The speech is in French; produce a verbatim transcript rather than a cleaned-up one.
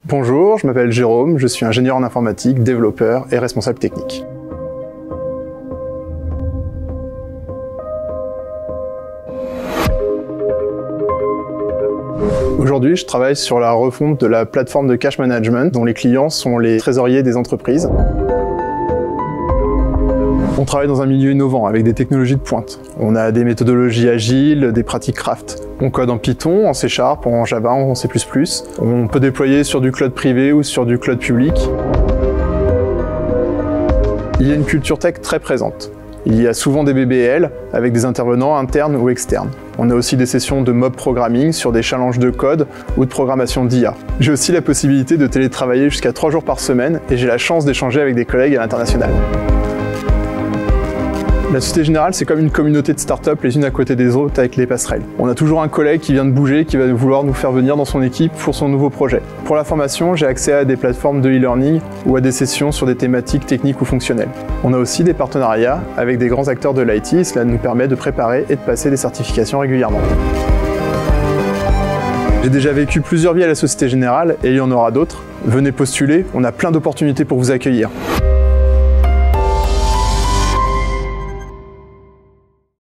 Bonjour, je m'appelle Jérôme, je suis ingénieur en informatique, développeur et responsable technique. Aujourd'hui, je travaille sur la refonte de la plateforme de cash management dont les clients sont les trésoriers des entreprises. On travaille dans un milieu innovant avec des technologies de pointe. On a des méthodologies agiles, des pratiques craft. On code en Python, en C Sharp, en Java, en C plus plus. On peut déployer sur du cloud privé ou sur du cloud public. Il y a une culture tech très présente. Il y a souvent des B B L avec des intervenants internes ou externes. On a aussi des sessions de mob programming sur des challenges de code ou de programmation d'I A. J'ai aussi la possibilité de télétravailler jusqu'à trois jours par semaine et j'ai la chance d'échanger avec des collègues à l'international. La Société Générale, c'est comme une communauté de start-up les unes à côté des autres avec les passerelles. On a toujours un collègue qui vient de bouger, qui va vouloir nous faire venir dans son équipe pour son nouveau projet. Pour la formation, j'ai accès à des plateformes de e-learning ou à des sessions sur des thématiques techniques ou fonctionnelles. On a aussi des partenariats avec des grands acteurs de l'I T et cela nous permet de préparer et de passer des certifications régulièrement. J'ai déjà vécu plusieurs vies à la Société Générale et il y en aura d'autres. Venez postuler, on a plein d'opportunités pour vous accueillir.